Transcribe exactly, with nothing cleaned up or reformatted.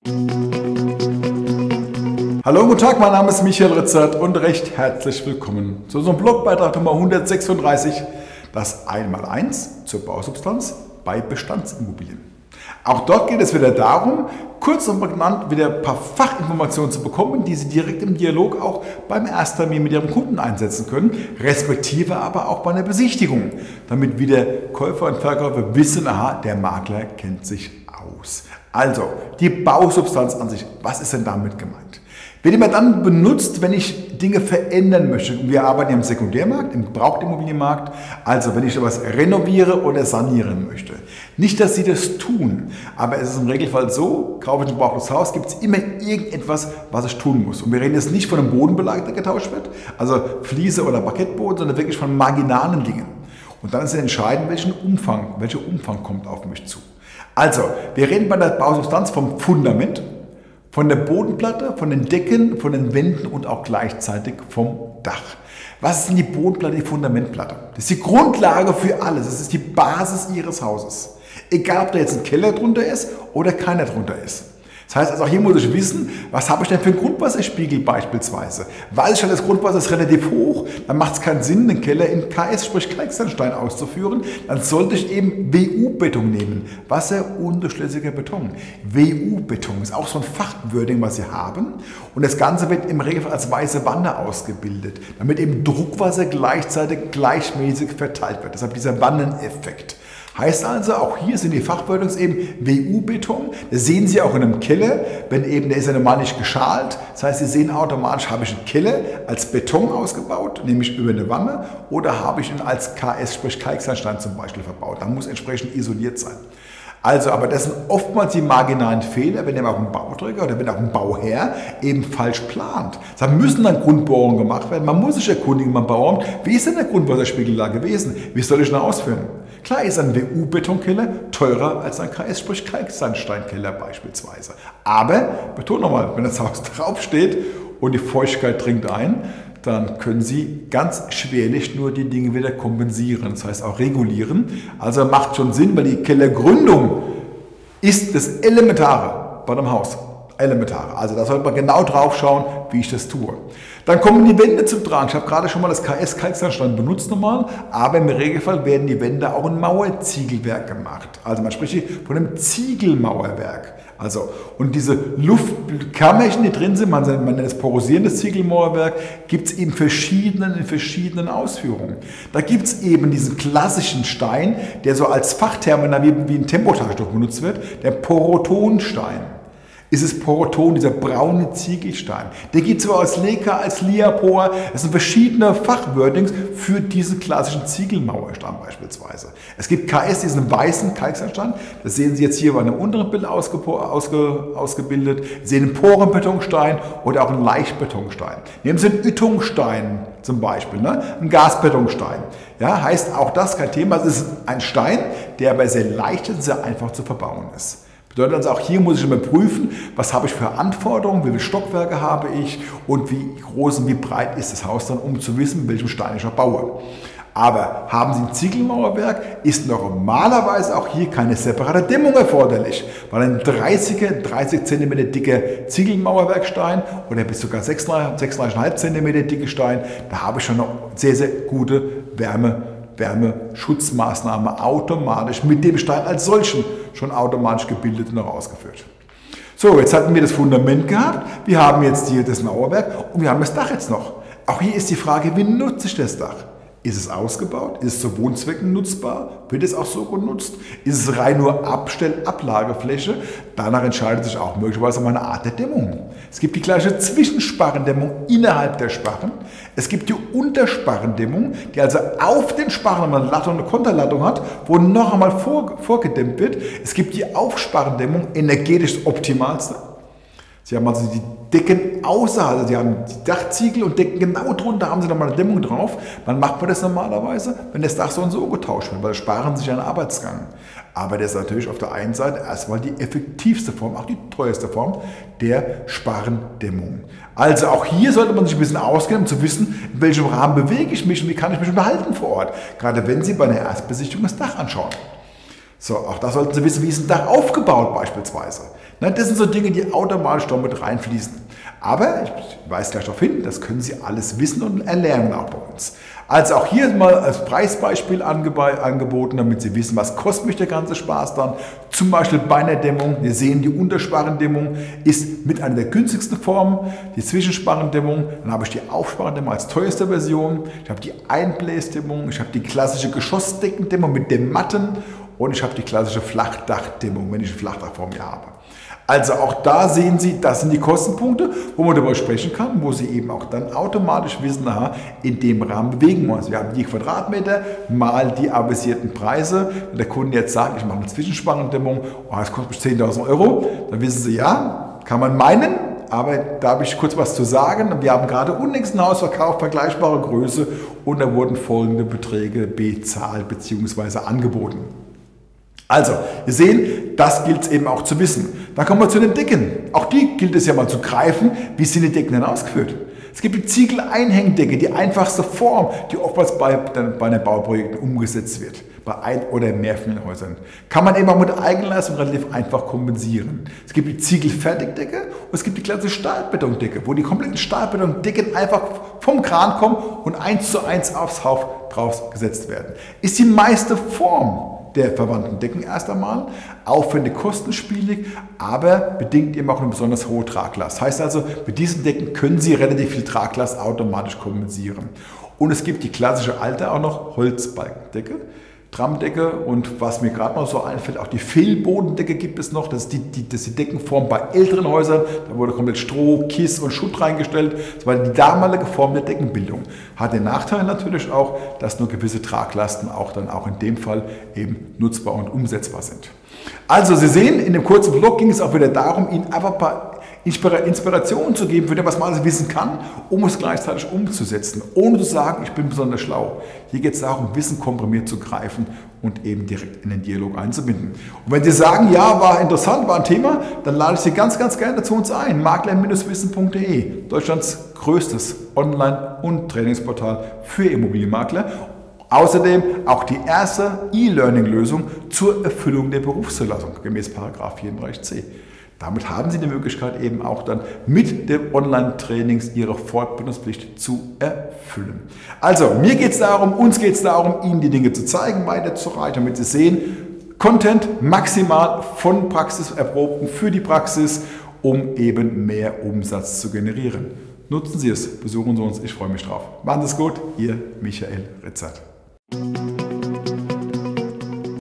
Hallo, guten Tag, mein Name ist Michael Ritzert und recht herzlich willkommen zu unserem Blogbeitrag Nummer hundertsechsunddreißig, das Einmaleins zur Bausubstanz bei Bestandsimmobilien. Auch dort geht es wieder darum, kurz und prägnant wieder ein paar Fachinformationen zu bekommen, die Sie direkt im Dialog auch beim Ersttermin mit Ihrem Kunden einsetzen können, respektive aber auch bei einer Besichtigung, damit wieder Käufer und Verkäufer wissen, aha, der Makler kennt sich aus. Also, die Bausubstanz an sich, was ist denn damit gemeint? Wird immer dann benutzt, wenn ich Dinge verändern möchte. Wir arbeiten im Sekundärmarkt, im Gebrauchtimmobilienmarkt, also wenn ich etwas renoviere oder sanieren möchte. Nicht, dass Sie das tun, aber es ist im Regelfall so, kaufe ich ein gebrauchtes Haus, gibt es immer irgendetwas, was ich tun muss. Und wir reden jetzt nicht von einem Bodenbelag, der getauscht wird, also Fliese oder Parkettboden, sondern wirklich von marginalen Dingen. Und dann ist es entscheidend, welchen Umfang, welcher Umfang kommt auf mich zu. Also, wir reden bei der Bausubstanz vom Fundament, von der Bodenplatte, von den Decken, von den Wänden und auch gleichzeitig vom Dach. Was ist denn die Bodenplatte, die Fundamentplatte? Das ist die Grundlage für alles. Das ist die Basis Ihres Hauses. Egal, ob da jetzt ein Keller drunter ist oder keiner drunter ist. Das heißt, also auch hier muss ich wissen, was habe ich denn für einen Grundwasserspiegel beispielsweise. Weiß ich schon, das Grundwasser ist relativ hoch, dann macht es keinen Sinn, den Keller in K S, sprich Kalksandstein auszuführen. Dann sollte ich eben W U-Beton nehmen, wasserundurchlässiger Beton. W U-Beton ist auch so ein Fachwording, was Sie haben. Und das Ganze wird im Regelfall als weiße Wanne ausgebildet, damit eben Druckwasser gleichzeitig gleichmäßig verteilt wird. Deshalb dieser Wanneneffekt. Heißt also, auch hier sind die Fachwörter eben W U-Beton. Das sehen Sie auch in einem Keller, wenn eben, der ist ja normal nicht geschalt. Das heißt, Sie sehen automatisch, habe ich einen Keller als Beton ausgebaut, nämlich über eine Wanne, oder habe ich ihn als K S, sprich Kalksandstein zum Beispiel verbaut. Da muss entsprechend isoliert sein. Also, aber das sind oftmals die marginalen Fehler, wenn eben auch ein Bauträger oder wenn auch ein Bauherr eben falsch plant. Da müssen dann Grundbohrungen gemacht werden. Man muss sich erkundigen beim Bauamt, wie ist denn der Grundwasserspiegel da gewesen? Wie soll ich ihn ausführen? Klar ist ein W U-Betonkeller teurer als ein K S, sprich Kalksandsteinkeller beispielsweise. Aber, betone nochmal, wenn das Haus draufsteht und die Feuchtigkeit dringt ein, dann können Sie ganz schwerlich nur die Dinge wieder kompensieren, das heißt auch regulieren. Also macht schon Sinn, weil die Kellergründung ist das Elementare bei einem Haus. Elementare. Also da sollte man genau drauf schauen, wie ich das tue. Dann kommen die Wände zum Tragen. Ich habe gerade schon mal das K S Kalksandstein benutzt normal, aber im Regelfall werden die Wände auch in Mauerziegelwerk gemacht. Also man spricht hier von einem Ziegelmauerwerk. Also, und diese Luftkammerchen, die drin sind, man nennt das porosierendes Ziegelmauerwerk, gibt es in verschiedenen, in verschiedenen Ausführungen. Da gibt es eben diesen klassischen Stein, der so als Fachterminal wie, wie ein Tempotaschentuch benutzt wird, der Porotonstein. Ist es Poroton, dieser braune Ziegelstein. Der gibt es aber als Leka, als Liapor. Es sind verschiedene Fachwordings für diesen klassischen Ziegelmauerstein beispielsweise. Es gibt K S, diesen weißen Kalksandstein. Das sehen Sie jetzt hier bei einem unteren Bild ausge, ausge, ausgebildet. Sie sehen einen Porenbetonstein oder auch einen Leichtbetonstein. Nehmen Sie einen Ytongstein zum Beispiel, ne? Ein Gasbetonstein. Ja, heißt auch das kein Thema. Es ist ein Stein, der aber sehr leicht und sehr einfach zu verbauen ist. Bedeutet also, auch hier muss ich immer prüfen, was habe ich für Anforderungen, wie viele Stockwerke habe ich und wie groß und wie breit ist das Haus dann, um zu wissen, welchem Stein ich auch baue. Aber haben Sie ein Ziegelmauerwerk, ist normalerweise auch hier keine separate Dämmung erforderlich, weil ein dreißiger, dreißig Zentimeter dicker Ziegelmauerwerkstein oder bis sogar sechsunddreißig Komma fünf Zentimeter dicke Stein, da habe ich schon eine sehr, sehr gute Wärme. Wärmeschutzmaßnahme automatisch mit dem Stein als solchen schon automatisch gebildet und auch ausgeführt. So, jetzt hatten wir das Fundament gehabt, wir haben jetzt hier das Mauerwerk und wir haben das Dach jetzt noch. Auch hier ist die Frage, wie nutze ich das Dach? Ist es ausgebaut? Ist es zu Wohnzwecken nutzbar? Wird es auch so genutzt? Ist es rein nur Abstell-Ablagefläche? Danach entscheidet sich auch möglicherweise mal eine Art der Dämmung. Es gibt die gleiche Zwischensparrendämmung innerhalb der Sparren. Es gibt die Untersparrendämmung, die also auf den Sparren eine Latte und eine Konterlattung hat, wo noch einmal vor, vorgedämmt wird. Es gibt die Aufsparrendämmung, energetisch das optimalste. Sie haben also die Decken außerhalb, also Sie haben die Dachziegel und Decken genau drunter, haben Sie nochmal eine Dämmung drauf. Wann macht man das normalerweise? Wenn das Dach so und so getauscht wird, weil das sparen sich einen Arbeitsgang. Aber das ist natürlich auf der einen Seite erstmal die effektivste Form, auch die teuerste Form der Sparrendämmung. Also auch hier sollte man sich ein bisschen auskennen, um zu wissen, in welchem Rahmen bewege ich mich und wie kann ich mich unterhalten vor Ort. Gerade wenn Sie bei einer Erstbesichtigung das Dach anschauen. So, auch da sollten Sie wissen, wie ist ein Dach aufgebaut beispielsweise. Das sind so Dinge, die automatisch dort mit reinfließen. Aber ich weise gleich darauf hin, das können Sie alles wissen und erlernen auch bei uns. Also auch hier mal als Preisbeispiel angeboten, damit Sie wissen, was kostet mich der ganze Spaß dann. Zum Beispiel bei einer Dämmung, wir sehen, die Untersparrendämmung ist mit einer der günstigsten Formen, die Zwischensparrendämmung, dann habe ich die Aufsparrendämmung als teuerste Version, ich habe die Einbläsdämmung, ich habe die klassische Geschossdeckendämmung mit dem Matten und ich habe die klassische Flachdachdämmung, wenn ich ein Flachdach vor mir habe. Also auch da sehen Sie, das sind die Kostenpunkte, wo man darüber sprechen kann, wo Sie eben auch dann automatisch wissen, aha, in dem Rahmen bewegen wir uns. Wir haben die Quadratmeter mal die avisierten Preise. Wenn der Kunde jetzt sagt, ich mache eine Zwischensparrendämmung, oh, das kostet mich zehntausend Euro, dann wissen Sie, ja, kann man meinen, aber da habe ich kurz was zu sagen. Wir haben gerade unnächsten Haus verkauft, vergleichbare Größe, und da wurden folgende Beträge bezahlt bzw. angeboten. Also, wir sehen, das gilt es eben auch zu wissen. Dann kommen wir zu den Decken. Auch die gilt es ja mal zu greifen. Wie sind die Decken denn ausgeführt? Es gibt die Ziegel-Einhängdecke, die einfachste Form, die oftmals bei, bei den Bauprojekten umgesetzt wird. Bei ein- oder mehrfamilienhäusern. Kann man eben auch mit Eigenleistung relativ einfach kompensieren. Es gibt die Ziegelfertigdecke und es gibt die klassische Stahlbetondecke, wo die kompletten Stahlbetondecken einfach vom Kran kommen und eins zu eins aufs Haus drauf gesetzt werden. Ist die meiste Form der verwandten Decken erst einmal, aufwendig, kostenspielig, aber bedingt eben auch eine besonders hohe Traglast. Heißt also, mit diesen Decken können Sie relativ viel Traglast automatisch kompensieren. Und es gibt die klassische alte auch noch Holzbalkendecke, Tramdecke, und was mir gerade noch so einfällt, auch die Fehlbodendecke gibt es noch. Das ist die, die, das ist die Deckenform bei älteren Häusern. Da wurde komplett Stroh, Kies und Schutt reingestellt. Das war die damalige Form der Deckenbildung. Hat den Nachteil natürlich auch, dass nur gewisse Traglasten auch dann auch in dem Fall eben nutzbar und umsetzbar sind. Also Sie sehen, in dem kurzen Vlog ging es auch wieder darum, Ihnen einfach ein paar Inspirationen zu geben, für das, was man alles wissen kann, um es gleichzeitig umzusetzen, ohne zu sagen, ich bin besonders schlau. Hier geht es darum, Wissen komprimiert zu greifen und eben direkt in den Dialog einzubinden. Und wenn Sie sagen, ja, war interessant, war ein Thema, dann lade ich Sie ganz, ganz gerne zu uns ein. makler Bindestrich wissen Punkt de, Deutschlands größtes Online- und Trainingsportal für Immobilienmakler. Außerdem auch die erste E-Learning-Lösung zur Erfüllung der Berufszulassung gemäß Paragraph vierunddreißig c. Damit haben Sie die Möglichkeit, eben auch dann mit den Online-Trainings Ihre Fortbildungspflicht zu erfüllen. Also, mir geht es darum, uns geht es darum, Ihnen die Dinge zu zeigen, weiterzureichen, damit Sie sehen, Content maximal von Praxiserprobten für die Praxis, um eben mehr Umsatz zu generieren. Nutzen Sie es, besuchen Sie uns, ich freue mich drauf. Machen Sie es gut, Ihr Michael Ritzert.